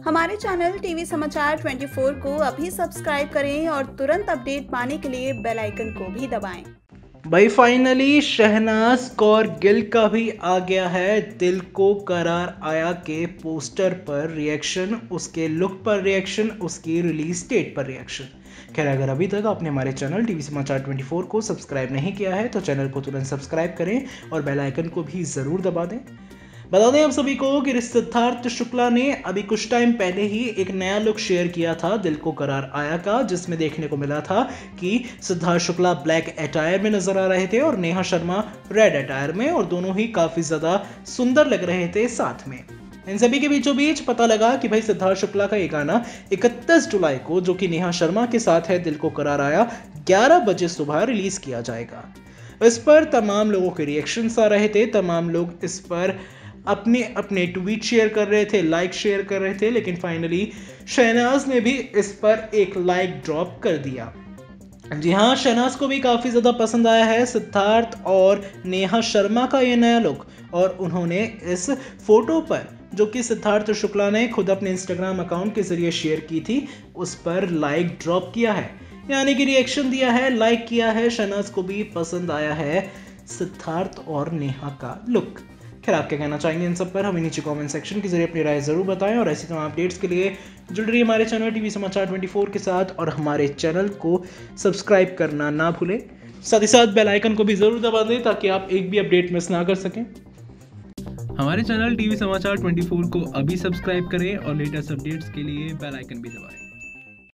हमारे channel TV समाचार 24 को अभी सब्सक्राइब करें और तुरंत अपडेट पाने के लिए बेल आइकन को भी दबाएं। भाई फाइनली शहनाज कौर गिल का भी आ गया है दिल को करार आया के पोस्टर पर रिएक्शन, उसके लुक पर रिएक्शन, उसकी रिलीज डेट पर रिएक्शन। खैर, अगर अभी तक आपने हमारे चैनल टीवी समाचार 24 को सब्सक्राइब नहीं किया है तो चैनल को तुरंत सब्सक्राइब करें और बेल आइकन को भी ज़रूर दबा दें। बता दें आप सभी को कि सिद्धार्थ शुक्ला ने अभी कुछ टाइम पहले ही एक नया लुक शेयर किया था दिल को करार आया का, जिसमें देखने को मिला था कि सिद्धार्थ शुक्ला ब्लैक अटायर में नजर आ रहे थे और नेहा शर्मा रेड अटायर में, और दोनों ही काफी ज्यादा सुंदर लग रहे थे साथ में। इन सभी के बीचों बीच पता लगा कि भाई सिद्धार्थ शुक्ला का ये गाना 31 जुलाई को, जो कि नेहा शर्मा के साथ है, दिल को करार आया, 11 बजे सुबह रिलीज किया जाएगा। इस पर तमाम लोगों के रिएक्शंस आ रहे थे, तमाम लोग इस पर अपने अपने ट्वीट शेयर कर रहे थे, लाइक शेयर कर रहे थे, लेकिन फाइनली शहनाज ने भी इस पर एक लाइक ड्रॉप कर दिया। जी हाँ, शहनाज को भी काफ़ी ज़्यादा पसंद आया है सिद्धार्थ और नेहा शर्मा का ये नया लुक, और उन्होंने इस फोटो पर, जो कि सिद्धार्थ शुक्ला ने खुद अपने इंस्टाग्राम अकाउंट के जरिए शेयर की थी, उस पर लाइक ड्रॉप किया है, यानी कि रिएक्शन दिया है, लाइक किया है। शहनाज को भी पसंद आया है सिद्धार्थ और नेहा का लुक। खैर, आप क्या कहना चाहेंगे इन सब पर, हमें नीचे कमेंट सेक्शन के जरिए अपनी राय ज़रूर बताएं, और ऐसी तमाम अपडेट्स के लिए जुड़ रही हमारे चैनल टीवी समाचार 24 के साथ, और हमारे चैनल को सब्सक्राइब करना ना भूलें। साथ ही साथ बेल आइकन को भी ज़रूर दबा दें ताकि आप एक भी अपडेट मिस ना कर सकें। हमारे चैनल टीवी समाचार 24 को अभी सब्सक्राइब करें और लेटेस्ट अपडेट्स के लिए बेल आइकन भी दबाएं।